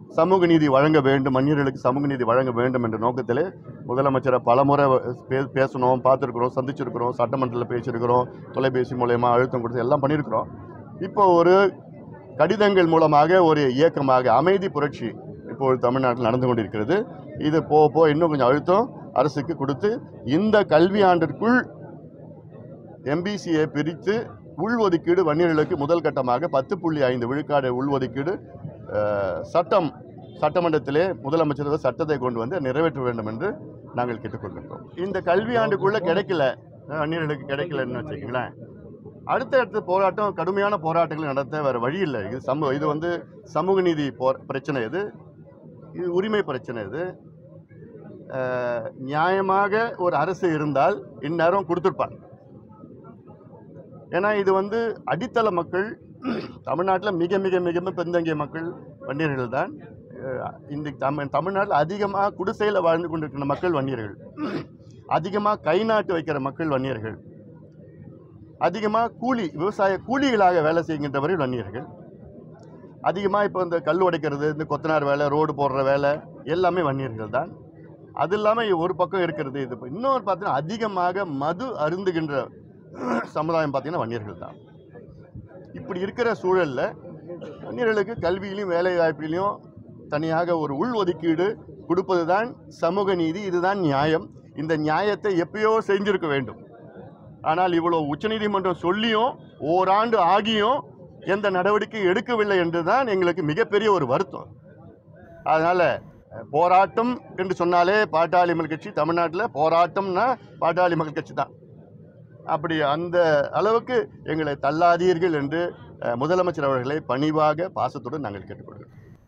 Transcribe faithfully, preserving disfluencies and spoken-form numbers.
சமூக நீதி வழங்க வேண்டும், மன்னியர்களுக்கு சமூக நீதி வழங்க வேண்டும் என்ற நோக்கத்திலே முதலமைச்சரை பலமுறை பே பேசணும் பார்த்துருக்குறோம், சந்திச்சிருக்கிறோம், சட்டமன்றத்தில் பேசியிருக்கிறோம், தொலைபேசி மூலயமா அழுத்தம் கொடுத்து எல்லாம் பண்ணியிருக்கிறோம். இப்போ ஒரு கடிதங்கள் மூலமாக ஒரு இயக்கமாக அமைதி புரட்சி இப்போது தமிழ்நாட்டில் நடந்து கொண்டிருக்கிறது. இது போக போக இன்னும் கொஞ்சம் அழுத்தம் அரசுக்கு கொடுத்து இந்த கல்வி ஆண்டிற்குள் எம்பிசியை பிரித்து உள்ஒதுக்கீடு வன்னியர்களுக்கு முதல் கட்டமாக பத்து புள்ளி ஐந்து விழுக்காடு உள்ஒதுக்கீடு சட்டம் சட்டமன்றத்திலே முதலமைச்சர் சட்டத்தை கொண்டு வந்து நிறைவேற்ற வேண்டும் என்று நாங்கள் கேட்டுக்கொள்கின்றோம். இந்த கல்வி ஆண்டுக்குள்ளே கிடைக்கல, வன்னியர்களுக்கு கிடைக்கலன்னு வச்சுக்கோங்களேன், அடுத்த அடுத்த போராட்டம் கடுமையான போராட்டங்கள் நடத்த வேறு வழி இல்லை. இது சமூக இது வந்து சமூக நீதி போ பிரச்சனை, இது இது உரிமை பிரச்சனை. இது நியாயமாக ஒரு அரசு இருந்தால் இந்நேரம் கொடுத்துருப்பாங்க. ஏன்னா இது வந்து அடித்தள மக்கள், தமிழ்நாட்டில் மிக மிக மிக பின்தங்கிய மக்கள் வன்னியர்கள் தான். இந்த தமிழ் தமிழ்நாட்டில் அதிகமாக குடிசையில் வாழ்ந்து கொண்டிருக்கிற மக்கள் வன்னியர்கள், அதிகமாக கை நாட்டு வைக்கிற மக்கள் வன்னியர்கள், அதிகமாக கூலி விவசாய கூலிகளாக வேலை செய்கின்றவர்கள் வன்னியர்கள், அதிகமாக இப்போ இந்த கல் உடைக்கிறது, இந்த கொத்தனார் வேலை, ரோடு போடுற வேலை எல்லாமே வன்னியர்கள் தான். அது இல்லாமல் ஒரு பக்கம் இருக்கிறது, இது இன்னொரு பார்த்தீங்கன்னா அதிகமாக மது அருந்துகின்ற சமுதாயம் பார்த்தீங்கன்னா வன்னியர்கள் தான். இப்படி இருக்கிற சூழலில் வன்னியர்களுக்கு கல்வியிலையும் வேலை வாய்ப்பிலையும் தனியாக ஒரு உள் ஒதுக்கீடு கொடுப்பது தான் சமூக நீதி, இதுதான் நியாயம். இந்த நியாயத்தை எப்பயோ செஞ்சிருக்க வேண்டும். ஆனால் இவ்வளோ உச்சநீதிமன்றம் சொல்லியும் ஓராண்டு ஆகியும் எந்த நடவடிக்கை எடுக்கவில்லை என்று தான் எங்களுக்கு மிகப்பெரிய ஒரு வருத்தம். அதனால் போராட்டம் என்று சொன்னாலே பாட்டாளி மக்கள் கட்சி, தமிழ்நாட்டில் போராட்டம்னா பாட்டாளி மக்கள் கட்சி தான். அப்படி அந்த அளவுக்கு எங்களை தள்ளாதீர்கள் என்று முதலமைச்சர் அவர்களை பணிவாக பாசத்துடன் நாங்கள் கேட்டுக்கொள்கிறோம்.